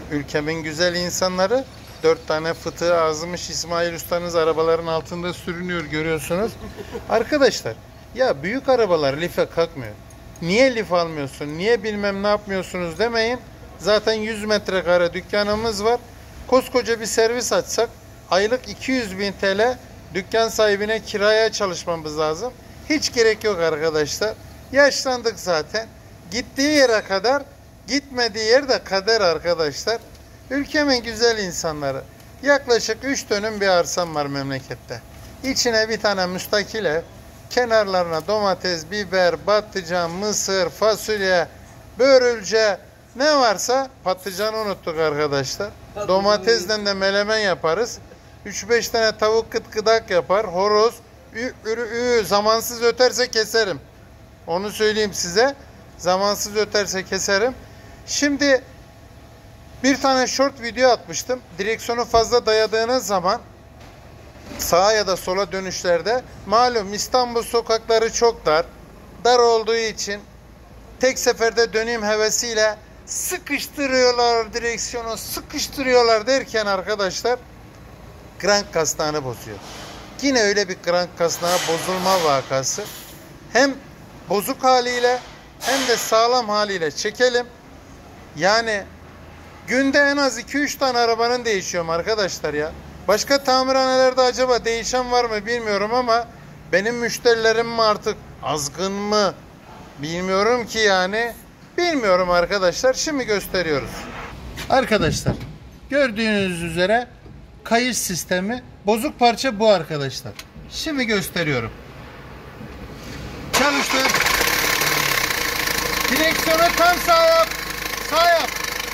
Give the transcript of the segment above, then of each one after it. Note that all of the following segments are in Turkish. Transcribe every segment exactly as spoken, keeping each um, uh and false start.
ülkemin güzel insanları. Dört tane fıtığı azmış İsmail Usta'nız arabaların altında sürünüyor, görüyorsunuz. Arkadaşlar ya büyük arabalar life kalkmıyor. Niye lif almıyorsun, niye bilmem ne yapmıyorsunuz demeyin. Zaten yüz metrekare dükkanımız var. Koskoca bir servis açsak aylık iki yüz bin T L dükkan sahibine kiraya çalışmamız lazım. Hiç gerek yok arkadaşlar. Yaşlandık zaten. Gittiği yere kadar, gitmediği yer de kader arkadaşlar. Ülkemin güzel insanları. Yaklaşık üç dönüm bir arsam var memlekette. İçine bir tane müstakil ev, kenarlarına domates, biber, patlıcan, mısır, fasulye, börülce, ne varsa, patlıcanı unuttuk arkadaşlar. Domatesden de melemen yaparız. üç beş tane tavuk kıt kıdak yapar. Horoz ü, ürü, ü, zamansız öterse keserim. Onu söyleyeyim size. Zamansız öterse keserim. Şimdi bir tane short video atmıştım. Direksiyonu fazla dayadığınız zaman sağa ya da sola dönüşlerde, malum İstanbul sokakları çok dar. Dar olduğu için tek seferde döneyim hevesiyle sıkıştırıyorlar direksiyonu, sıkıştırıyorlar derken arkadaşlar krank kasnağını bozuyor. Yine öyle bir krank kasnağı bozulma vakası. Hem bozuk haliyle hem de sağlam haliyle çekelim. Yani günde en az iki üç tane arabanın değişiyorum arkadaşlar ya. Başka tamirhanelerde acaba değişen var mı bilmiyorum ama benim müşterilerim mi artık azgın mı bilmiyorum ki yani. Bilmiyorum arkadaşlar. Şimdi gösteriyoruz. Arkadaşlar gördüğünüz üzere kayış sistemi, bozuk parça bu arkadaşlar. Şimdi gösteriyorum. Çalıştır. Direksiyonu tam sağ yap. Sağ yap.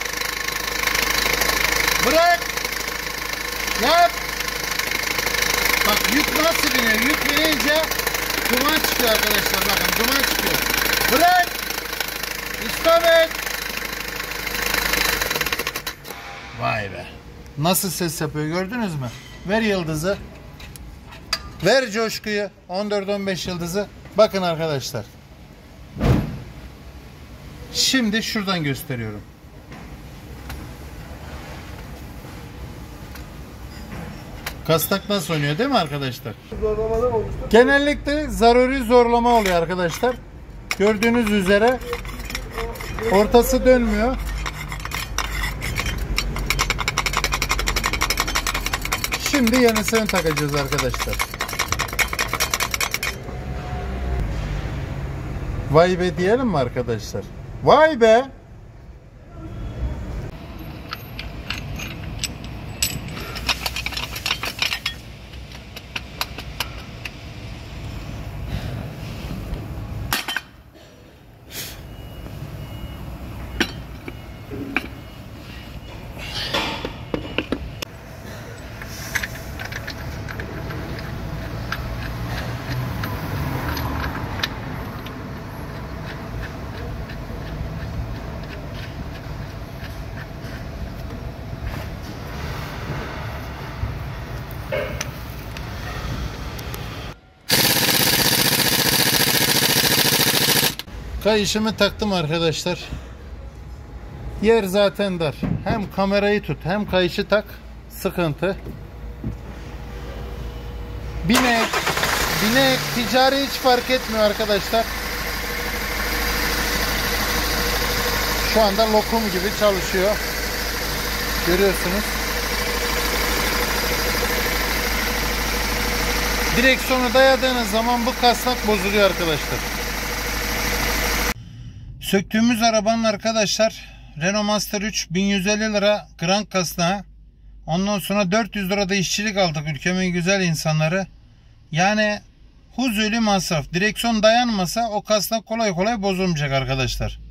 Bırak. Yap. Bak yük nasıl biniyor? Yük binince duman çıkıyor arkadaşlar. Bakın duman çıkıyor. Bırak. İstop et. Vay be. Nasıl ses yapıyor gördünüz mü? Ver yıldızı. Ver coşkuyu. on dört on beş yıldızı. Bakın arkadaşlar. Şimdi şuradan gösteriyorum. Kastak nasıl oynuyor değil mi arkadaşlar? Zorlamadan olmuştur. Genellikle zaruri zorlama oluyor arkadaşlar. Gördüğünüz üzere ortası dönmüyor. Şimdi yenisini takacağız arkadaşlar. Vay be diyelim mi arkadaşlar? Vay be! Kayışımı taktım arkadaşlar. Yer zaten dar. Hem kamerayı tut hem kayışı tak. Sıkıntı. Binek, binek, ticari hiç fark etmiyor arkadaşlar. Şu anda lokum gibi çalışıyor. Görüyorsunuz. Direksiyonu dayadığınız zaman bu kasnak bozuluyor arkadaşlar. Söktüğümüz arabanın arkadaşlar Renault Master üç bin yüz elli lira krank kasnağı. Ondan sonra dört yüz lira da işçilik aldık ülkemin güzel insanları. Yani huzuli masraf. Direksiyon dayanmasa o kasnak kolay kolay bozulmayacak arkadaşlar.